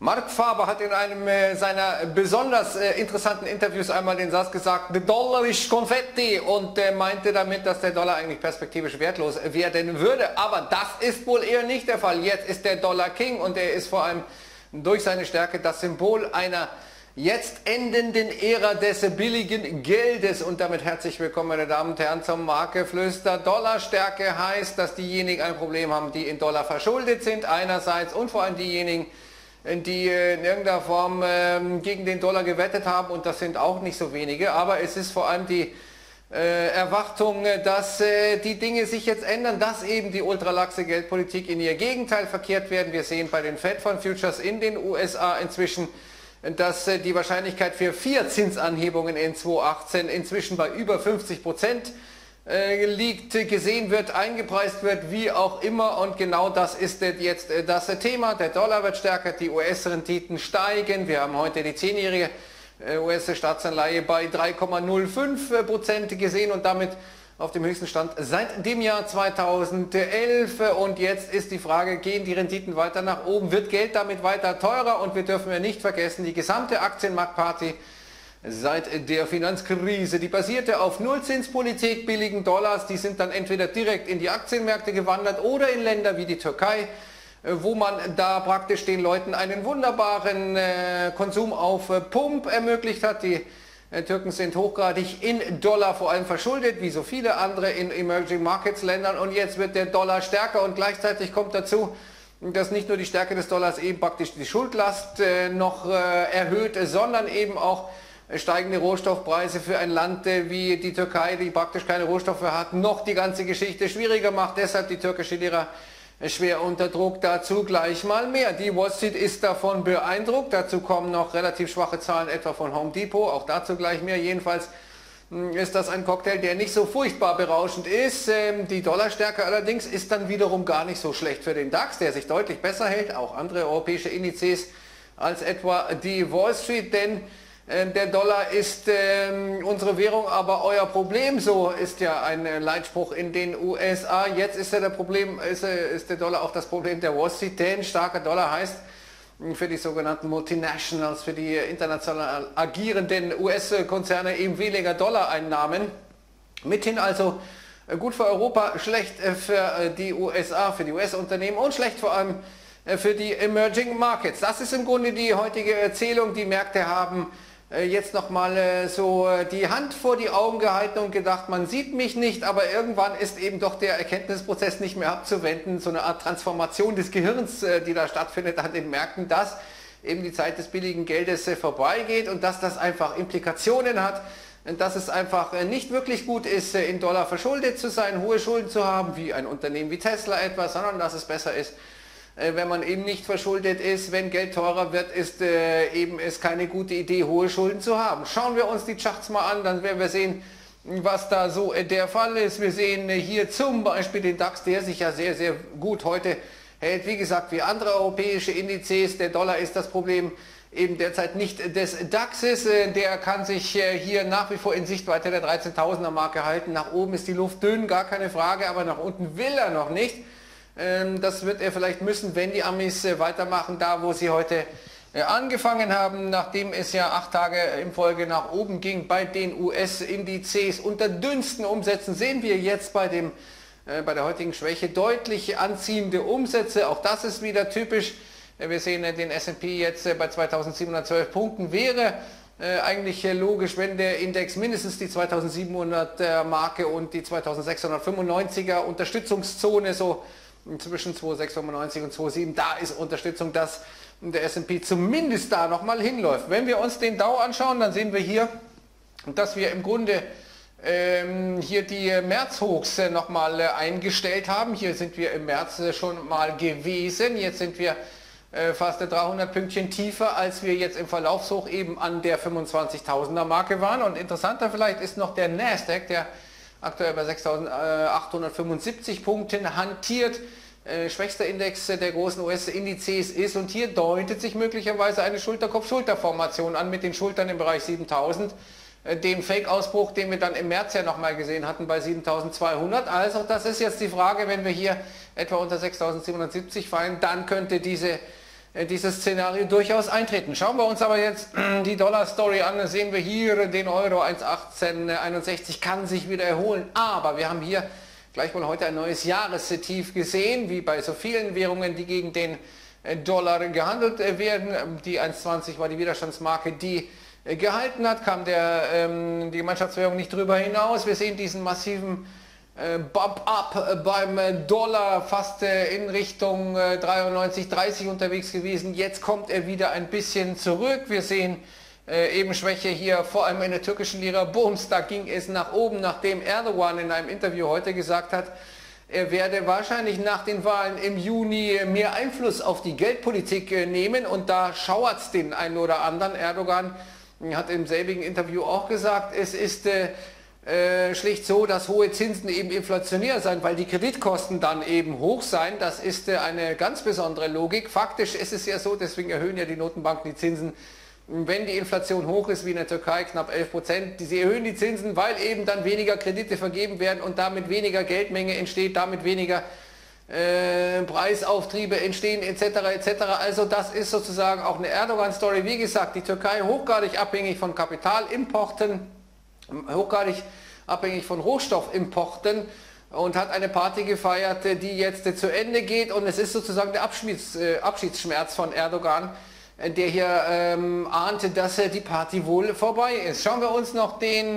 Mark Faber hat in einem seiner besonders interessanten Interviews einmal den Satz gesagt, der Dollar ist Konfetti, und meinte damit, dass der Dollar eigentlich perspektivisch wertlos werden würde. Aber das ist wohl eher nicht der Fall. Jetzt ist der Dollar King, und er ist vor allem durch seine Stärke das Symbol einer jetzt endenden Ära des billigen Geldes. Und damit herzlich willkommen, meine Damen und Herren, zum Marktgeflüster. Dollarstärke heißt, dass diejenigen ein Problem haben, die in Dollar verschuldet sind einerseits, und vor allem diejenigen, die in irgendeiner Form gegen den Dollar gewettet haben, und das sind auch nicht so wenige. Aber es ist vor allem die Erwartung, dass die Dinge sich jetzt ändern, dass eben die ultralaxe Geldpolitik in ihr Gegenteil verkehrt werden. Wir sehen bei den Fed Fund Futures in den USA inzwischen, dass die Wahrscheinlichkeit für 4 Zinsanhebungen in 2018 inzwischen bei über 50% liegt, gesehen wird, eingepreist wird, wie auch immer. Und genau das ist jetzt das Thema. Der Dollar wird stärker, die US-Renditen steigen. Wir haben heute die 10-jährige US-Staatsanleihe bei 3,05% gesehen und damit auf dem höchsten Stand seit dem Jahr 2011. Und jetzt ist die Frage, gehen die Renditen weiter nach oben? Wird Geld damit weiter teurer? Und wir dürfen ja nicht vergessen, die gesamte Aktienmarktparty seit der Finanzkrise, die basierte auf Nullzinspolitik, billigen Dollars, die sind dann entweder direkt in die Aktienmärkte gewandert oder in Länder wie die Türkei, wo man da praktisch den Leuten einen wunderbaren Konsum auf Pump ermöglicht hat. Die Türken sind hochgradig in Dollar vor allem verschuldet, wie so viele andere in Emerging Markets Ländern, und jetzt wird der Dollar stärker, und gleichzeitig kommt dazu, dass nicht nur die Stärke des Dollars eben praktisch die Schuldlast noch erhöht, sondern eben auch steigende Rohstoffpreise für ein Land wie die Türkei, die praktisch keine Rohstoffe hat, noch die ganze Geschichte schwieriger macht. Deshalb die türkische Lira schwer unter Druck. Dazu gleich mal mehr. Die Wall Street ist davon beeindruckt. Dazu kommen noch relativ schwache Zahlen etwa von Home Depot. Auch dazu gleich mehr. Jedenfalls ist das ein Cocktail, der nicht so furchtbar berauschend ist. Die Dollarstärke allerdings ist dann wiederum gar nicht so schlecht für den DAX, der sich deutlich besser hält. Auch andere europäische Indizes als etwa die Wall Street, denn der Dollar ist unsere Währung, aber euer Problem, so ist ja ein Leitspruch in den USA. Jetzt ist der Dollar auch das Problem der Wall Street, denn starker Dollar heißt für die sogenannten Multinationals, für die international agierenden US-Konzerne eben weniger Dollareinnahmen. Mithin also gut für Europa, schlecht für die USA, für die US-Unternehmen, und schlecht vor allem für die Emerging Markets. Das ist im Grunde die heutige Erzählung. Die Märkte haben jetzt nochmal so die Hand vor die Augen gehalten und gedacht, man sieht mich nicht, aber irgendwann ist eben doch der Erkenntnisprozess nicht mehr abzuwenden, so eine Art Transformation des Gehirns, die da stattfindet an den Märkten, dass eben die Zeit des billigen Geldes vorbeigeht und dass das einfach Implikationen hat, dass es einfach nicht wirklich gut ist, in Dollar verschuldet zu sein, hohe Schulden zu haben, wie ein Unternehmen wie Tesla etwa, sondern dass es besser ist, wenn man eben nicht verschuldet ist. Wenn Geld teurer wird, ist eben es keine gute Idee, hohe Schulden zu haben. Schauen wir uns die Charts mal an, dann werden wir sehen, was da so der Fall ist. Wir sehen hier zum Beispiel den DAX, der sich ja sehr, sehr gut heute hält. Wie gesagt, wie andere europäische Indizes. Der Dollar ist das Problem eben derzeit nicht des DAXes. Der kann sich hier nach wie vor in Sichtweite der 13.000er Marke halten. Nach oben ist die Luft dünn, gar keine Frage, aber nach unten will er noch nicht. Das wird er vielleicht müssen, wenn die Amis weitermachen, da wo sie heute angefangen haben, nachdem es ja 8 Tage in Folge nach oben ging bei den US-Indizes. Unter dünnsten Umsätzen sehen wir jetzt bei der heutigen Schwäche deutlich anziehende Umsätze. Auch das ist wieder typisch. Wir sehen den S&P jetzt bei 2.712 Punkten. Wäre eigentlich logisch, wenn der Index mindestens die 2.700er Marke und die 2.695er Unterstützungszone so zwischen 2.695 und 2.7, da ist Unterstützung, dass der S&P zumindest da nochmal hinläuft. Wenn wir uns den Dow anschauen, dann sehen wir hier, dass wir im Grunde hier die Märzhochs nochmal eingestellt haben. Hier sind wir im März schon mal gewesen. Jetzt sind wir fast 300 Pünktchen tiefer, als wir jetzt im Verlaufshoch eben an der 25.000er Marke waren. Und interessanter vielleicht ist noch der Nasdaq, der aktuell bei 6.875 Punkten hantiert, schwächster Index der großen US-Indizes ist, und hier deutet sich möglicherweise eine Schulter-Kopf-Schulter-Formation an mit den Schultern im Bereich 7.000, dem Fake-Ausbruch, den wir dann im März ja nochmal gesehen hatten bei 7.200. Also das ist jetzt die Frage, wenn wir hier etwa unter 6.770 fallen, dann könnte diese dieses Szenario durchaus eintreten. Schauen wir uns aber jetzt die Dollar-Story an. Da sehen wir hier den Euro 1,1861 kann sich wieder erholen. Aber wir haben hier gleichwohl heute ein neues Jahrestief gesehen, wie bei so vielen Währungen, die gegen den Dollar gehandelt werden. Die 1,20 war die Widerstandsmarke, die gehalten hat, kam die Gemeinschaftswährung nicht drüber hinaus. Wir sehen diesen massiven Bump-up beim Dollar, fast in Richtung 93,30 unterwegs gewesen. Jetzt kommt er wieder ein bisschen zurück. Wir sehen eben Schwäche hier, vor allem in der türkischen Lira. Bums, da ging es nach oben, nachdem Erdogan in einem Interview heute gesagt hat, er werde wahrscheinlich nach den Wahlen im Juni mehr Einfluss auf die Geldpolitik nehmen, und da schauert es den einen oder anderen. Erdogan hat im selbigen Interview auch gesagt, es ist schlicht so, dass hohe Zinsen eben inflationär sein, weil die Kreditkosten dann eben hoch sein. Das ist eine ganz besondere Logik. Faktisch ist es ja so, deswegen erhöhen ja die Notenbanken die Zinsen, wenn die Inflation hoch ist, wie in der Türkei, knapp 11%. Sie erhöhen die Zinsen, weil eben dann weniger Kredite vergeben werden und damit weniger Geldmenge entsteht, damit weniger Preisauftriebe entstehen etc. etc. Also das ist sozusagen auch eine Erdogan-Story. Wie gesagt, die Türkei hochgradig abhängig von Kapitalimporten, hochgradig abhängig von Rohstoffimporten, und hat eine Party gefeiert, die jetzt zu Ende geht, und es ist sozusagen der Abschiedsschmerz von Erdogan, der hier ahnte, dass die Party wohl vorbei ist. Schauen wir uns noch den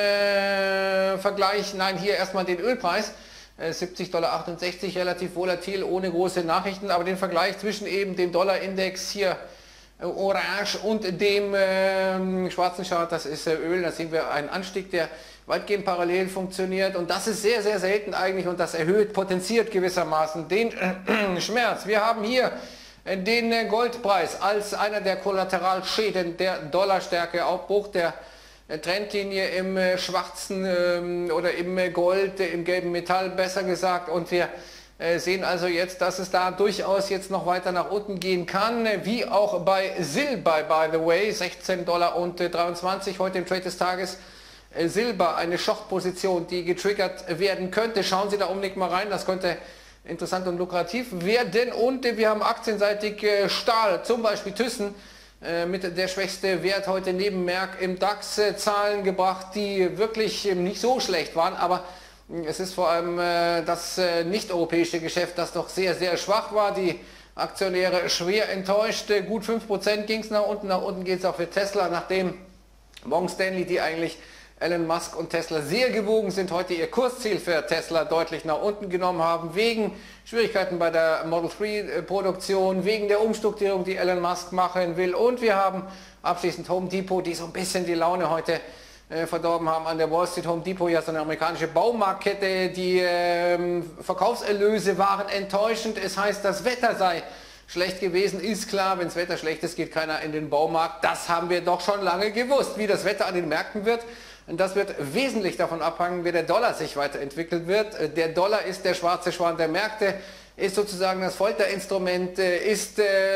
Vergleich, nein, hier erstmal den Ölpreis, 70,68 Dollar, relativ volatil, ohne große Nachrichten, aber den Vergleich zwischen eben dem Dollarindex hier orange und dem schwarzen Chart, das ist Öl, da sehen wir einen Anstieg, der weitgehend parallel funktioniert, und das ist sehr, sehr selten eigentlich, und das potenziert gewissermaßen den Schmerz. Wir haben hier den Goldpreis als einer der Kollateralschäden der Dollarstärke, Aufbruch der Trendlinie im schwarzen oder im Gold, im gelben Metall besser gesagt, und wir sehen also jetzt, dass es da durchaus jetzt noch weiter nach unten gehen kann, wie auch bei Silber, by the way, 16,23 Dollar heute im Trade des Tages. Silber, eine Short-Position, die getriggert werden könnte. Schauen Sie da unbedingt mal rein, das könnte interessant und lukrativ werden. Und wir haben aktienseitig Stahl, zum Beispiel Thyssen, mit der schwächste Wert heute neben Merck im DAX, Zahlen gebracht, die wirklich nicht so schlecht waren, aber es ist vor allem das nicht-europäische Geschäft, das doch sehr, sehr schwach war. Die Aktionäre schwer enttäuscht. Gut 5% ging es nach unten geht es auch für Tesla, nachdem Morgan Stanley, die eigentlich Elon Musk und Tesla sehr gewogen sind, heute ihr Kursziel für Tesla deutlich nach unten genommen haben, wegen Schwierigkeiten bei der Model 3 Produktion, wegen der Umstrukturierung, die Elon Musk machen will. Und wir haben abschließend Home Depot, die so ein bisschen die Laune heute verdorben haben an der Wall Street. Home Depot, ja, so eine amerikanische Baumarktkette, die Verkaufserlöse waren enttäuschend. Es heißt, das Wetter sei schlecht gewesen, ist klar, wenn das Wetter schlecht ist, geht keiner in den Baumarkt. Das haben wir doch schon lange gewusst, wie das Wetter an den Märkten wird. Und das wird wesentlich davon abhängen, wie der Dollar sich weiterentwickelt wird. Der Dollar ist der schwarze Schwan der Märkte, ist sozusagen das Folterinstrument, ist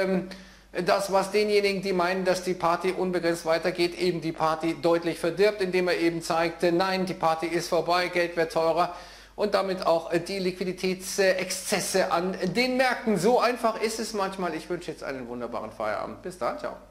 das, was denjenigen, die meinen, dass die Party unbegrenzt weitergeht, eben die Party deutlich verdirbt, indem er eben zeigt, nein, die Party ist vorbei, Geld wird teurer, und damit auch die Liquiditätsexzesse an den Märkten. So einfach ist es manchmal. Ich wünsche jetzt einen wunderbaren Feierabend. Bis dann, ciao.